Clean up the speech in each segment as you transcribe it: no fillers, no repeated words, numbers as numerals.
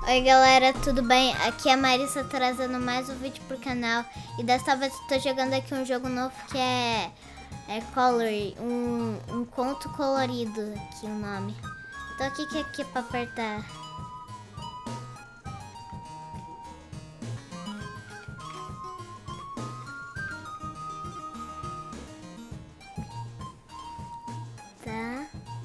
Oi galera, tudo bem? Aqui é a Marissa trazendo mais um vídeo pro canal. E dessa vez eu tô jogando aqui um jogo novo que é Colory, um conto colorido aqui o nome. Então o que é aqui pra apertar? Tá.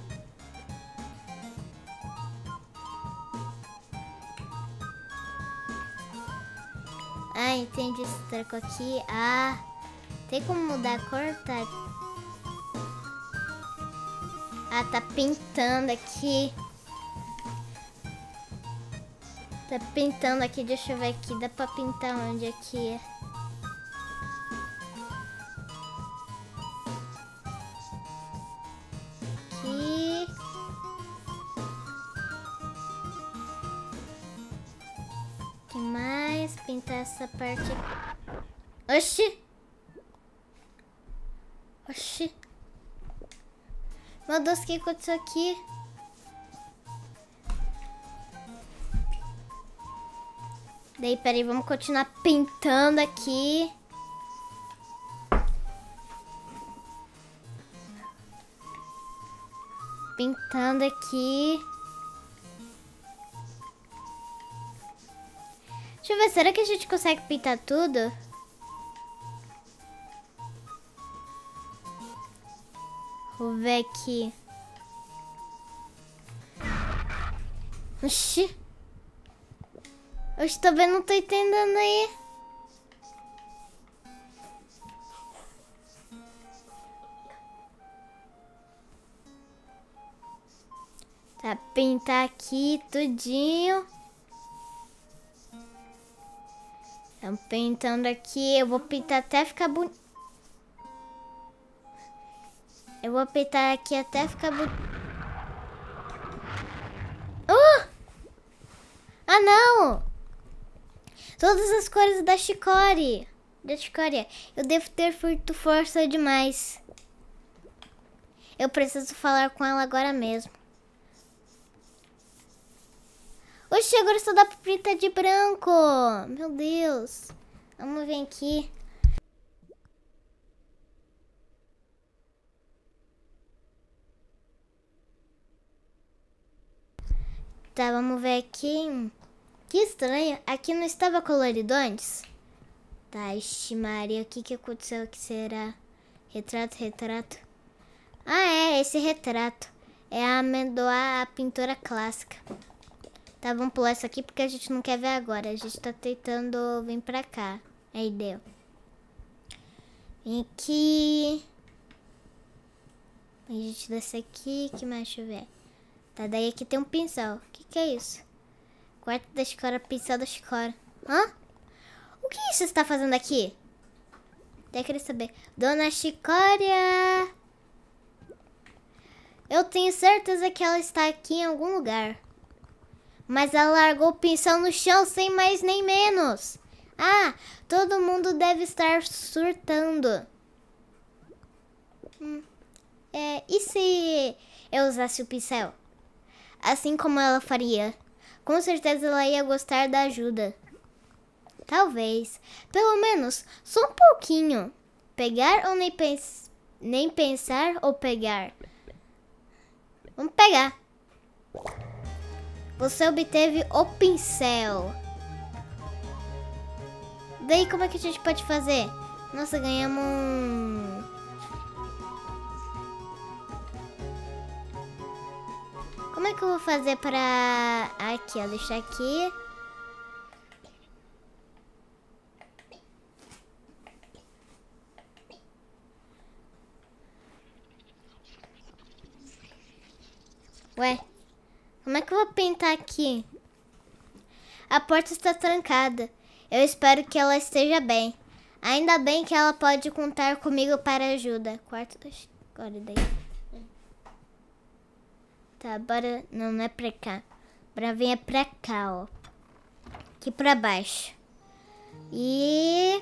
Ah, entendi esse treco aqui. Ah, tem como mudar a cor, tá? Ah, tá pintando aqui. Tá pintando aqui, deixa eu ver aqui. Dá pra pintar onde aqui? Aqui. Que mais? Pintar essa parte aqui. Oxi! Oxi! Meu Deus, o que aconteceu aqui? Daí, peraí, vamos continuar pintando aqui. Pintando aqui. Deixa eu ver, será que a gente consegue pintar tudo? Vou ver aqui. Oxi. Oxi, também não tô entendendo aí. Tá, pintar aqui tudinho. Estamos pintando aqui. Eu vou pintar até ficar bonito. Eu vou pintar aqui até ficar bonito. Ah, não! Todas as cores da Chicory. Eu devo ter feito força demais. Eu preciso falar com ela agora mesmo. Oxe, agora só dá pra pintar de branco. Meu Deus. Vamos ver aqui. Tá, vamos ver aqui. Que estranho. Aqui não estava colorido antes? Tá, ixi Maria. O que aconteceu aqui? Será? Retrato. Ah, é. Esse retrato. É a amendoa, a pintura clássica. Tá, vamos pular isso aqui porque a gente não quer ver agora. A gente tá tentando vir pra cá. Aí deu. Vem aqui. A gente desce aqui. Que mais? Deixa eu ver. Tá, daí aqui tem um pincel. O que é isso? Quarto da Chicory, pincel da Chicory. Hã? O que isso está fazendo aqui? Até queria saber. Dona Chicory! Eu tenho certeza que ela está aqui em algum lugar. Mas ela largou o pincel no chão sem mais nem menos. Ah, todo mundo deve estar surtando. E se eu usasse o pincel? Assim como ela faria. Com certeza ela ia gostar da ajuda. Talvez. Pelo menos, só um pouquinho. Pegar ou nem pensar ou pegar? Vamos pegar. Você obteve o pincel. Daí como é que a gente pode fazer? Nossa, ganhamos Como é que eu vou fazer pra... Aqui, ó, deixar aqui. Ué, como é que eu vou pintar aqui? A porta está trancada. Eu espero que ela esteja bem. Ainda bem que ela pode contar comigo para ajuda. Quarto da Chicory daí. Tá, bora... Não é pra cá. Bora vir pra cá, ó. Aqui pra baixo. E...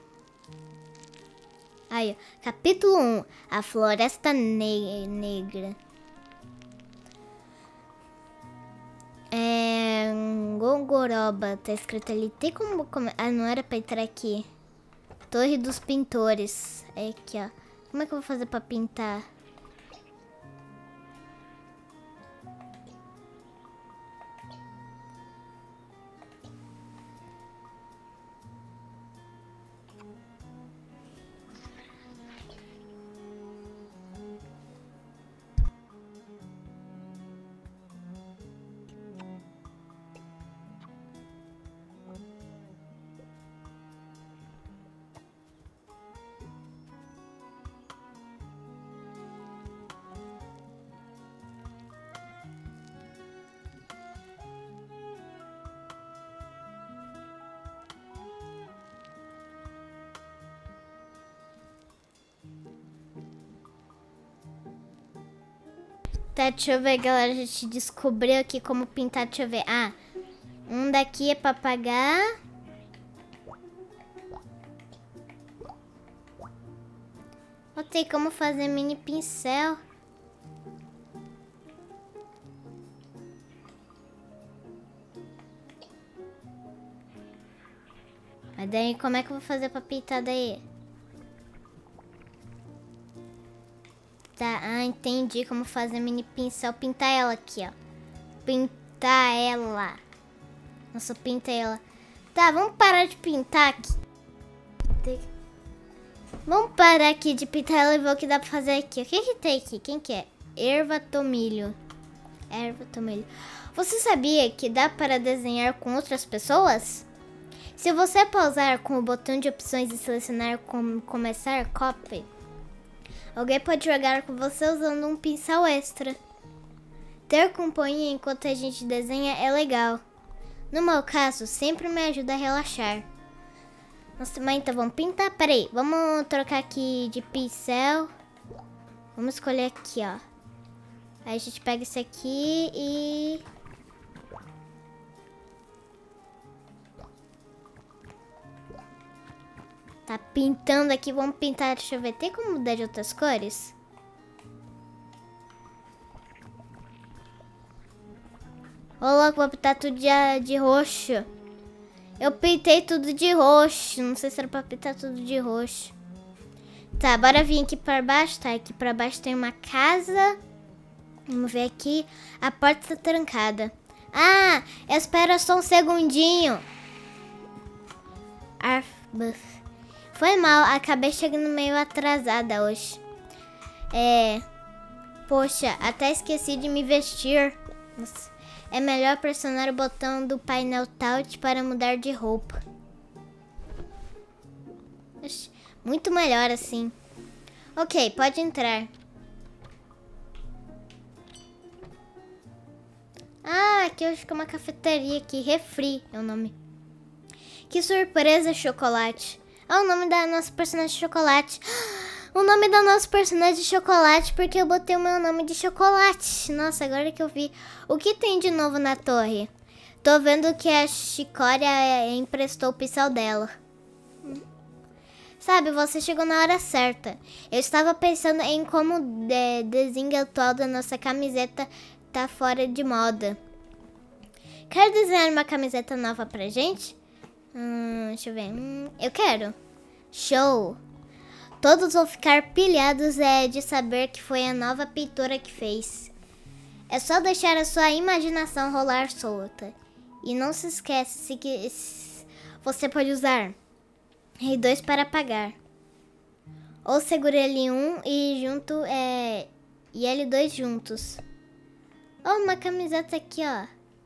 Aí, ó. Capítulo 1. A Floresta Negra. Algoroba. Tá escrito ali. Tem como... Ah, não era pra entrar aqui. Torre dos Pintores. É aqui, ó. Como é que eu vou fazer pra pintar? Tá, deixa eu ver, galera. A gente descobriu aqui como pintar. Deixa eu ver. Ah, um daqui é pra apagar. Ó, tem como fazer mini pincel. Mas daí, como é que eu vou fazer pra pintar daí? Tá, ah, entendi como fazer mini pincel. Pintar ela aqui, ó. Pintar ela. Nossa, pinta ela. Tá, vamos parar de pintar aqui. Vamos parar aqui de pintar ela e ver o que dá pra fazer aqui. O que que tem aqui? Quem que é? Erva tomilho. Erva tomilho. Você sabia que dá para desenhar com outras pessoas? Se você pausar com o botão de opções e selecionar como começar copy, alguém pode jogar com você usando um pincel extra. Ter companhia enquanto a gente desenha é legal. No meu caso, sempre me ajuda a relaxar. Nossa, mas então vamos pintar? Peraí, vamos trocar aqui de pincel. Vamos escolher aqui, ó. Aí a gente pega esse aqui e... Tá pintando aqui, vamos pintar, deixa eu ver. Tem como mudar de outras cores? Ô, louco, vou pintar tudo de roxo. Eu pintei tudo de roxo. Não sei se era pra pintar tudo de roxo. Tá, bora vir aqui pra baixo. Tá, aqui pra baixo tem uma casa. Vamos ver aqui. A porta tá trancada. Ah, espera só um segundinho. Foi mal, acabei chegando meio atrasada hoje. Poxa, até esqueci de me vestir. É melhor pressionar o botão do painel Touch para mudar de roupa. Muito melhor assim. Ok, pode entrar. Ah, aqui hoje fica uma cafeteria aqui. Refri é o nome. Que surpresa, Chocolate. Ah, o nome da nossa personagem Chocolate. O nome da nossa personagem Chocolate, porque eu botei o meu nome de Chocolate. Nossa, agora que eu vi. O que tem de novo na torre? Tô vendo que a Chicória emprestou o pincel dela. Sabe, você chegou na hora certa. Eu estava pensando em como o desenho atual da nossa camiseta tá fora de moda. Quer desenhar uma camiseta nova pra gente? Deixa eu ver. Eu quero. Show! Todos vão ficar pilhados de saber que foi a nova pintora que fez. É só deixar a sua imaginação rolar solta. E não se esquece que você pode usar R2 para apagar. Ou segura L1 e junto e L2 juntos. Oh, uma camiseta aqui, ó.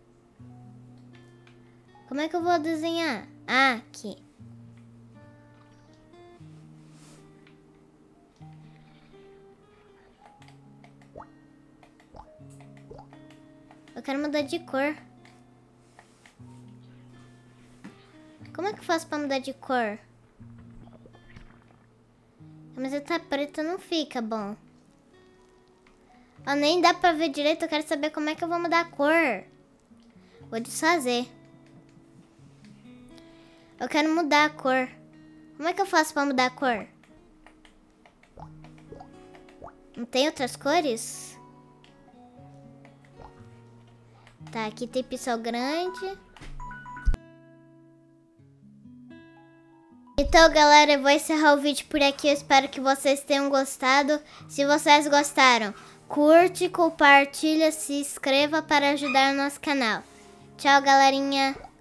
Como é que eu vou desenhar? Ah, aqui. Eu quero mudar de cor. Como é que eu faço pra mudar de cor? A camiseta preta não fica bom. Ó, nem dá pra ver direito. Eu quero saber como é que eu vou mudar a cor. Vou desfazer. Eu quero mudar a cor. Como é que eu faço pra mudar a cor? Não tem outras cores? Tá, aqui tem pincel grande. Então, galera, eu vou encerrar o vídeo por aqui. Eu espero que vocês tenham gostado. Se vocês gostaram, curte, compartilha, se inscreva para ajudar o nosso canal. Tchau, galerinha!